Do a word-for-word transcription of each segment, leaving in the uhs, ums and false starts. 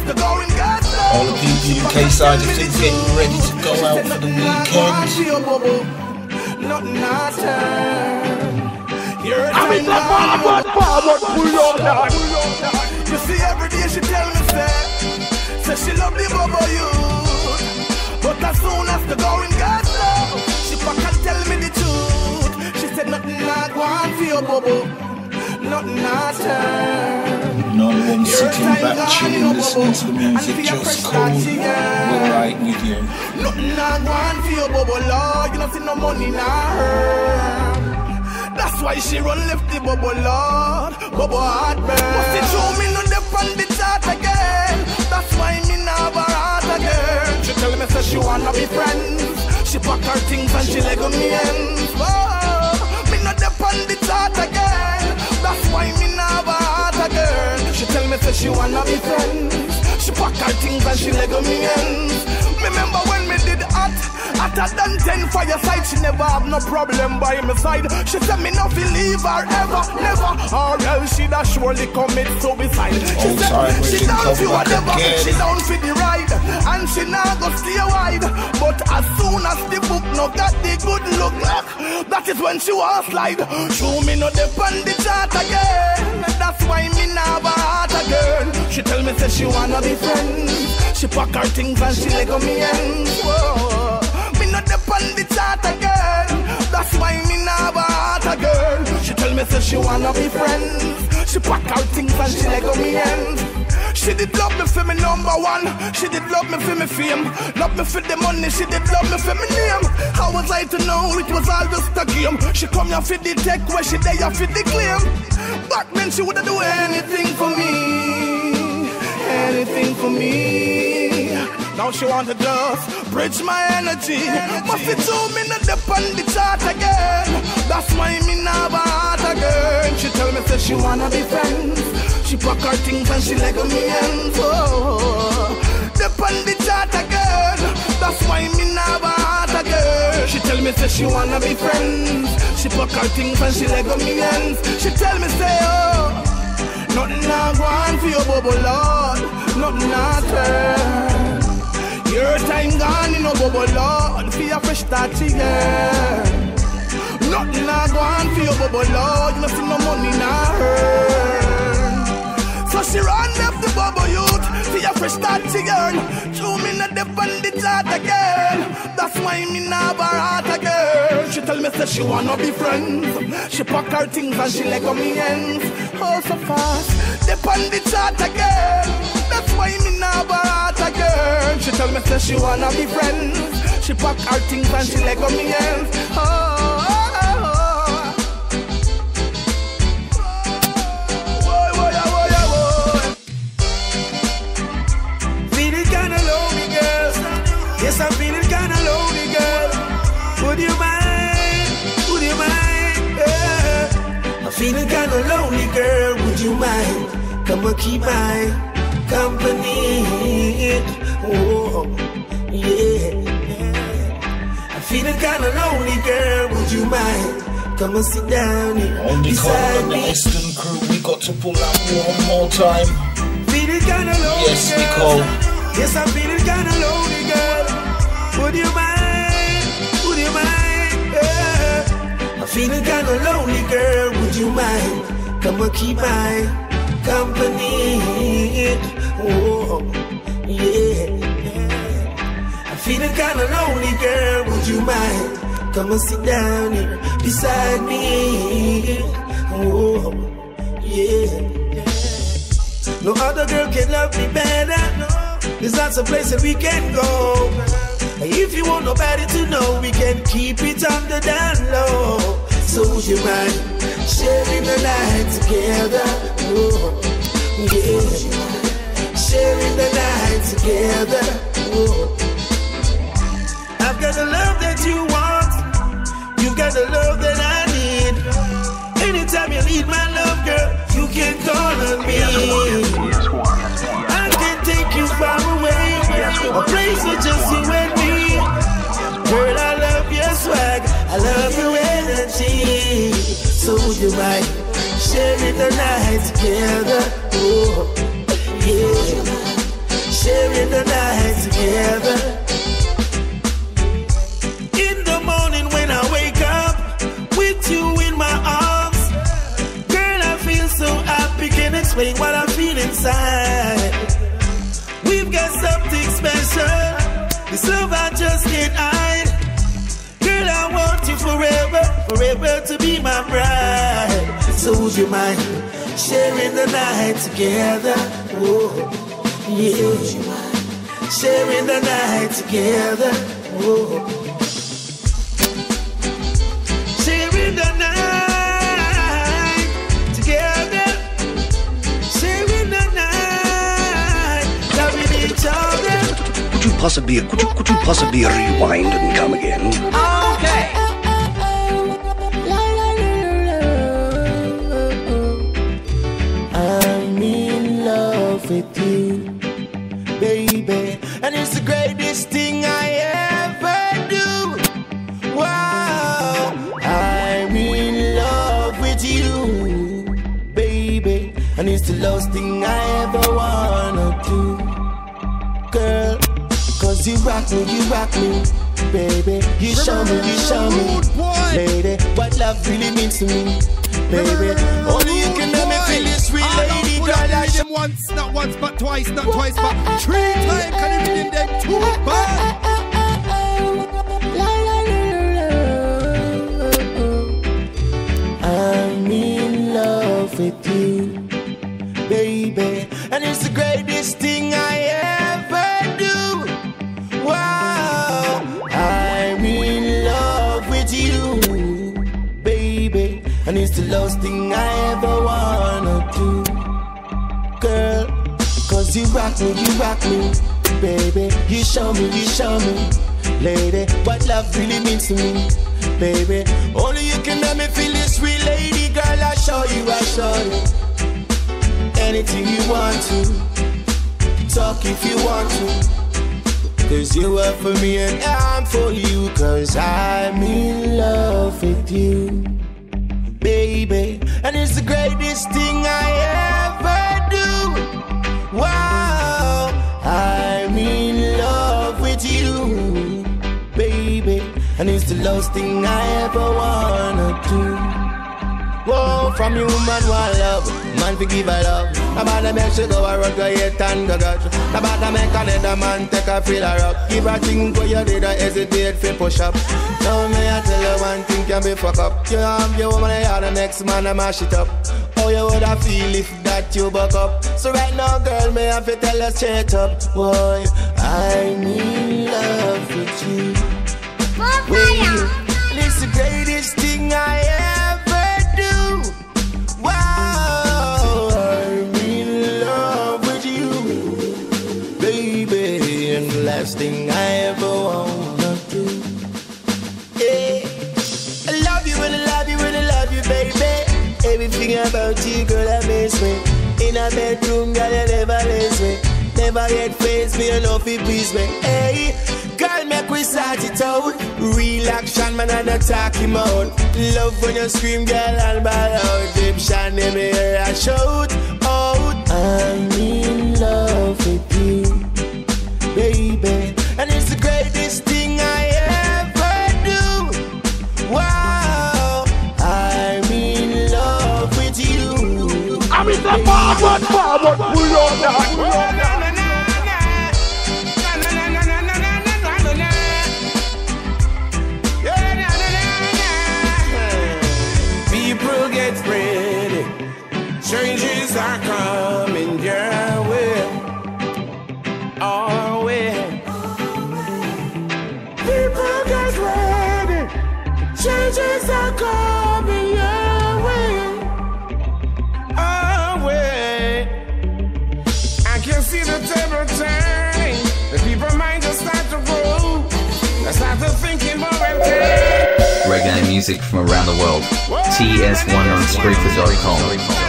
after going gas. All the people U K side of things getting ready to go out for the weekend. Nothing I turn. You're I'm in the forward, forward, pull up that. You see every day she tell me say, say she love the bubble you. But as soon as the going got low, she fuck and tell me the truth. She said nothing I want for your bubble. Nothing I turn. No one sitting back chilling, listening to the music, just cool. We're right with you. Nothing I want for your bubble, Lord. You don't see no money now her. That's why she run left the bubble, Lord. Bubble heartburn. Must it show me no dep on the chart again. That's why me now have her heart again. She tell me say she wanna be friends. She pack her things and she let go me ends. Oh, me no dep on the chart again. That's why me now have her heart again. She tell me say she wanna be friends. She pack her things and she let go me ends. Remember when me did hot, hotter than ten fireside. She never have no problem by my side. She said me not feel leave her ever, never, or else she'd have surely commit suicide. She Old said time, she we down can for come back whatever, again. she down for the ride, and she now go stay wide. But as soon as the book no got the good look, that is when she was slide. Show me no depend the chart again. That's why me now have her heart again. She tell me say she wanna be friends. She pack her things and she let go me ends. Whoa. Me not depend the chart again. That's why me now have her heart again. She tell me say she wanna be friends. She pack her things and she let go me ends. She did love me for me number one. She did love me for me fame. Love me for the money. She did love me for me name. How was I to know it was all just a game? She come here for the tech where she there for the claim. Back then she woulda do anything for me, anything for me. Now she want to just bridge my energy. Must it show me not depend the chart again. That's why me now have her heart again. She tell me say she wanna be friends. She pack her things and she let go me ends. Oh, depend the chart again. That's why me now have her heart again. She tell me say she wanna be friends. She pack her things and she let go me ends. She tell me say oh, nothing I want for your bubble, Lord. Nothing I turn. Your time gone, you know, bubble, Lord. For your fresh start again. Nothing I want for your bubble, Lord. You know, see no money now earn. So she run left the bubble youth. For your fresh start again. Show me not depend the chart again. That's why me now have her heart again. She tell me say she wanna be friends. She pack her things and she let go me ends. Oh, so fast, depend the chart again. That's why me now have her heart again. She tell me say she wanna be friends. She pack her things and she let go me ends. Oh, oh, oh. Boy, boy, boy, boy. Feeling kinda lonely, girl. Yes, I'm feeling kinda lonely, girl. Would you mind? Would you mind? Yeah. I'm feeling kinda lonely, girl. Would you mind? Come and keep my company. Oh, yeah. I'm feeling kinda lonely, girl. Would you mind? Come and sit down here Only beside Nicole and the me. Eston crew, we got to pull out one more time. Feeling kinda lonely, Yes, girl. Nicole. Yes, I'm feeling kinda lonely, girl. Would you mind? Would you mind? Yeah. I'm feeling kinda lonely, girl. Would you mind? Come and keep my company. Oh, yeah. I'm feeling kinda lonely, girl. Would you mind? Come and sit down here beside me. Oh, yeah. No other girl can love me better. There's lots of places we can go. If you want nobody to know, we can keep it under down low. So would you mind sharing the night together? Oh, yeah. Sharing the night together. Oh. I've got the love that you want. You've got the love that I need. Anytime you need my love, girl, you can call on me. I can take you far away, a place with just you and me. Girl, I love your swag, I love your energy. So would you mind sharing the night together? Oh, yeah. inside. We've got something special. This love I just can't hide. Girl, I want you forever, forever to be my bride. So would you mind sharing the night together? Oh, yeah. Sharing the night together. Oh. Sharing the night together. Sharing the night, loving each other. Could you possibly, could you, could you possibly rewind and come again? Okay. I'm in love with you, baby, and it's the greatest thing I ever do. Wow, I'm in love with you, baby, and it's the last thing I ever wanna do. Girl, cause you rock me, you rock me, baby. You show me, you show me, lady, what love really means to me, baby. Only you can let me feel this sweet lady, girl. I them once, not once, but twice, not twice, but three times. Can you read them too bad? I'm in love with you, baby, and it's the greatest thing I ever do. Wow, I'm in love with you, baby, and it's the last thing I ever wanna do. Girl, cause you rock me, you rock me, baby. You show me, you show me, lady, what love really means to me, baby. Only you can let me feel this sweet lady, girl. I show you, I show you anything you want to. Talk if you want to, cause you are for me and I'm for you. Cause I'm in love with you, baby, and it's the greatest thing I ever do. Wow, I'm in love with you, baby, and it's the last thing I ever wanna do. Whoa, from you man want love, man forgive a love. About to make she go a rock, go yet and go got. About to make another man take a feel a rock. Give a thing where you did a hesitate for push up. Now me I tell you one thing can be fuck up. You have your woman and the next man and mash it up. How you woulda feel if that you buck up? So right now girl, me have to tell her straight up. Boy, I'm in love with you. Wait, it's the greatest thing I ever do. Wow, I'm in love with you, baby, and the last thing I ever wanna do. Yeah, I love you and I love you and I love you, baby. Everything about you, girl, amaze me. In a bedroom, girl, you never laze me. Never get faced me, enough it please me. Hey, girl, make we start it out. Real action, man, and a talking mode. Love when you scream, girl, and ball out. Egyptian, let me hear a shout out. I'm in love with you, baby, and it's the greatest thing I ever do. Wow, I'm in love with you. I'm in the forward, forward, pull on that. People get ready, changes are coming your way, our way. People get ready, changes are coming your way, our way. I can see the table turning, the people's minds just start to grow. They start to thinking more and more. Reggae music from around the world. T S one on Spreaker dot com.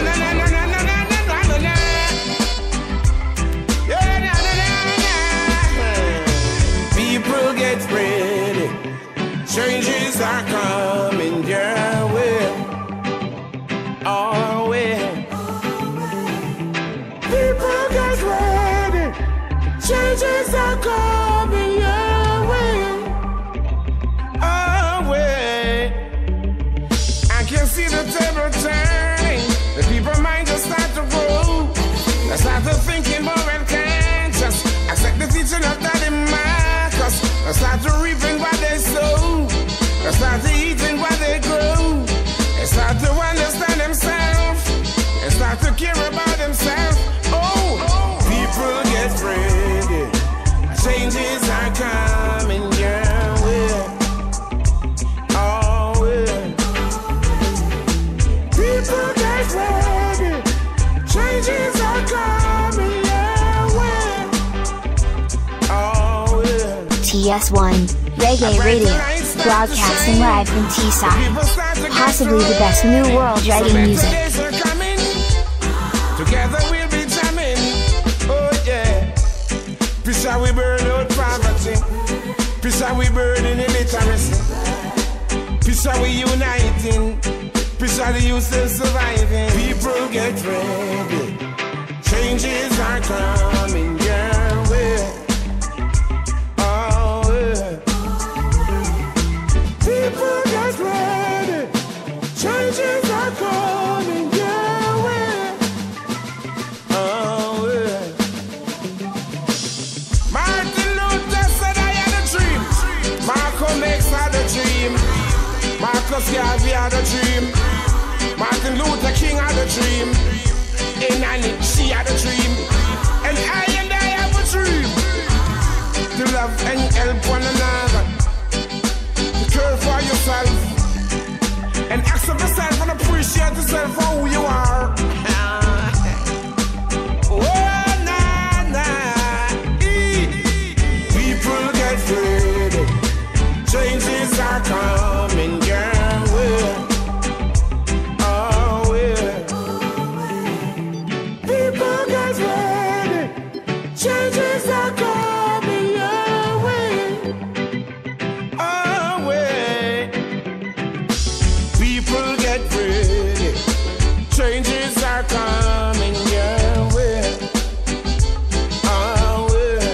People get ready, changes are coming your way, our way. People get ready, changes are coming your way, our way. I can see the table turning, the people's minds just start to grow. They start T S one, Reggae Radio, broadcasting live from Teesside. Possibly the best new world reggae music. Together we'll be jamming. Oh yeah. Peace how we burn out poverty. Peace how we burn in illiteracy. Peace how we uniting. Peace how the youth still surviving. People get ready. Changes are coming your way. Oh yeah. People get ready. Changes are coming your way. Oh yeah. Martin Luther said I had a dream. Malcolm X had a dream. Marcus Garvey had a dream. Martin Luther King had a dream. And Annie, she had a dream. And I and I have a dream. To love and help one another. To care for yourself. And accept yourself and appreciate yourself for who you are. Oh, nah, nah. People get ready. Changes are coming your way. Oh, yeah. People get ready. Changes are coming your way. Oh, way. People get ready. Changes are coming your way. Oh, way.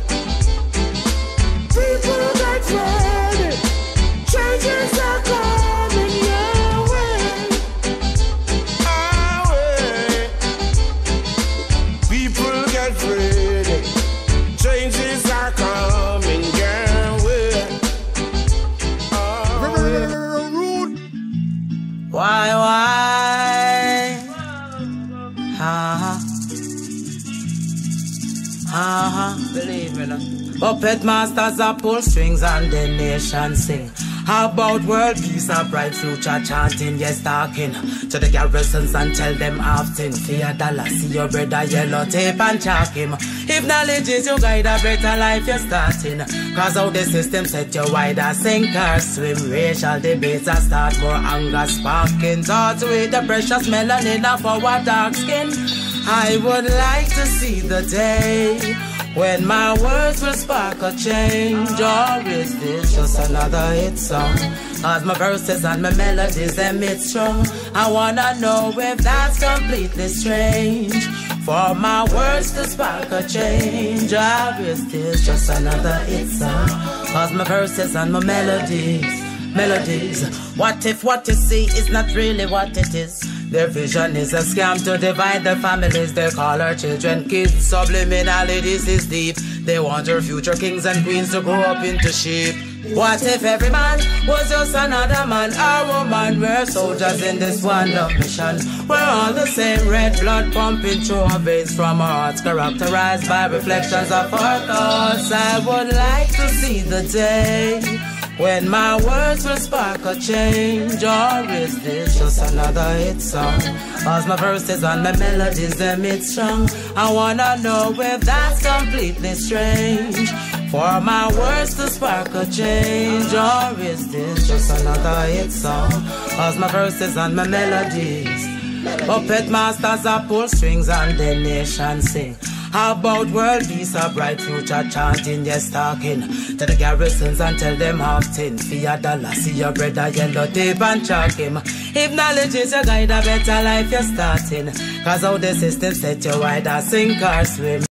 People get ready. Changes are coming your way. Oh, way. People get ready. Changes are coming your way. Oh, way. Why, why? Ha ha. Ha ha. Believe me now. Puppet masters are pull strings and the nation sing. How about world peace, a bright future chanting, yes talking to the garrisons and tell them often. Fear dollar, see your brother yellow tape and chalk him. If knowledge is your guide, a better life you're starting. Cause how the system set you wider, sink or swim. Racial debates are start, more anger sparking. Thoughts with the precious melanin of our dark skin. I would like to see the day when my words will spark a change. Or is this just another hit song? Cause my verses and my melodies emit strong. I wanna know if that's completely strange for my words to spark a change. Or is this just another hit song? Cause my verses and my melodies, melodies. What if what you see is not really what it is? Their vision is a scam to divide the families. They call our children kids. Subliminally this is deep. They want our future kings and queens to grow up into sheep. What if every man was just another man or woman? We're soldiers in this one love mission. We're all the same, red blood pumping through our veins from our hearts, characterized by reflections of our thoughts. I would like to see the day when my words will spark a change. Or is this just another hit song? Cause my verses and my melodies emit strong. I wanna know if that's completely strange for my words to spark a change. Or is this just another hit song? Cause my verses and my melodies. Puppet masters are pull strings and the nation sing. How about world peace, a bright future chanting, yes talking to the garrisons and tell them often. Fear dollar, see your brother yellow tape and chalk him. If knowledge is your guide, a better life you're starting. Cause how the system set you wider, sink or swim.